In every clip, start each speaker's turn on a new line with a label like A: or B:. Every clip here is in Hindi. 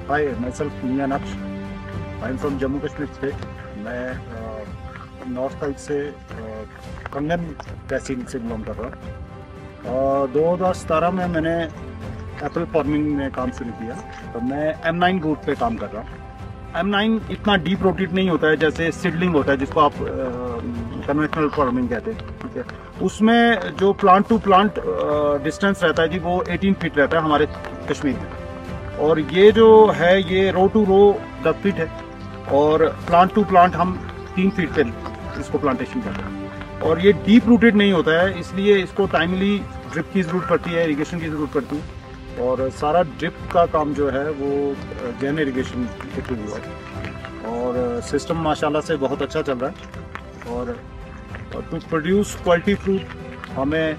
A: Hi, myself Naqsq. I'm from Jammu Kashmir state. मैं नॉर्थ साइड से कंगन तहसील से बिलोंग कर रहा हूँ। 2017 में मैंने एप्पल फार्मिंग में काम शुरू किया, तो मैं M9 रूट पे काम कर रहा हूँ। M9 इतना डीप रोटेट नहीं होता है जैसे सीडलिंग होता है, जिसको आप कन्वेंशनल फार्मिंग कहते हैं, ठीक है। उसमें जो प्लांट टू प्लांट डिस्टेंस रहता है जी, वो 18 फीट रहता है हमारे कश्मीर में। और ये जो है ये रो टू रो 10 फीट है, और प्लांट टू प्लांट हम 3 फीट पे इसको प्लांटेशन करते हैं। और ये डीप रूटेड नहीं होता है, इसलिए इसको टाइमली ड्रिप की ज़रूरत पड़ती है, इरीगेशन की ज़रूरत पड़ती है। और सारा ड्रिप का काम जो है वो जैन इरीगेशन के थ्रू हुआ है, और सिस्टम माशाल्लाह से बहुत अच्छा चल रहा है। और टू प्रोड्यूस क्वालिटी फ्रूट हमें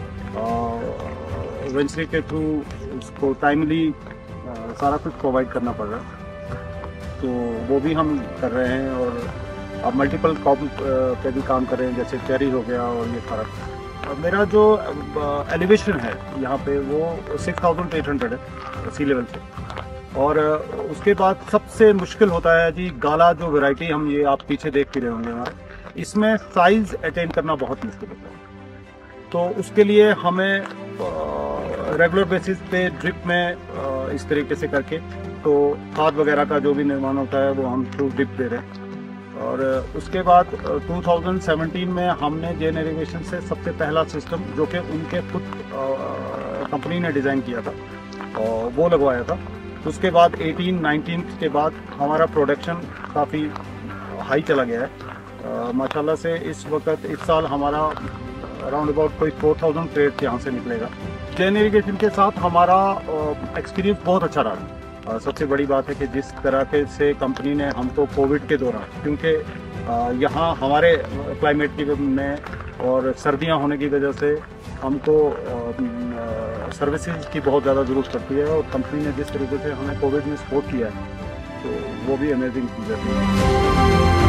A: वेंचरी के थ्रू उसको टाइमली सारा कुछ प्रोवाइड करना पड़ रहा है, तो वो भी हम कर रहे हैं। और अब मल्टीपल क्रॉप पे भी काम कर रहे हैं, जैसे चेरी हो गया और ये सारा। मेरा जो एलिवेशन है यहाँ पे वो 6800 है सी लेवल से। और उसके बाद सबसे मुश्किल होता है जी गाला, जो वैरायटी हम ये आप पीछे देख भी रहे होंगे हमारे, इसमें साइज़ अटेन करना बहुत मुश्किल होता है। तो उसके लिए हमें रेगुलर बेसिस पे ड्रिप में इस तरीके से करके, तो खाद वगैरह का जो भी निर्माण होता है वो हम थ्रू ड्रिप दे रहे हैं। और उसके बाद 2017 में हमने जैन इरीगेशन से सबसे पहला सिस्टम, जो कि उनके खुद कंपनी ने डिज़ाइन किया था, और वो लगवाया था। उसके बाद 18-19 के बाद हमारा प्रोडक्शन काफ़ी हाई चला गया है माशाल्लाह से। इस वक्त इस साल हमारा अराउंड अबाउट कोई 4000 क्रेट यहाँ से निकलेगा। जैन इरीगेशन के साथ हमारा एक्सपीरियंस बहुत अच्छा रहा। सबसे बड़ी बात है कि जिस तरह के से कंपनी ने हमको कोविड के दौरान, क्योंकि यहाँ हमारे क्लाइमेट की में और सर्दियाँ होने की वजह से हमको सर्विसेज की बहुत ज़्यादा ज़रूरत पड़ती है, और कंपनी ने जिस तरीके से हमें कोविड में सपोर्ट किया है, तो वो भी अमेजिंग चीज़ है।